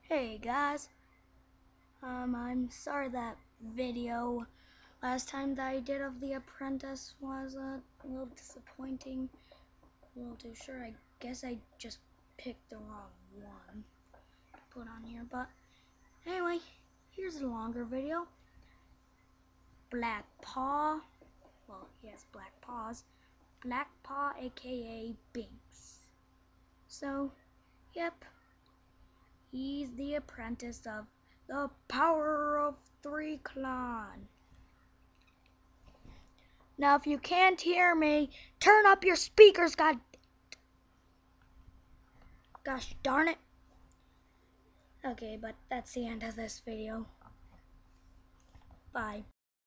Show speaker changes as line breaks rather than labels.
Hey guys, I'm sorry that video last time that I did of The Apprentice was a little disappointing, a little too short. I guess I just picked the wrong one to put on here, but anyway, here's a longer video. Blackpaw, well, he has black paws, Blackpaw aka Binx. So, yep. He's the apprentice of the power of threeclan. Now, if you can't hear me, turn up your speakers, gosh darn it. Okay, but that's the end of this video. Bye.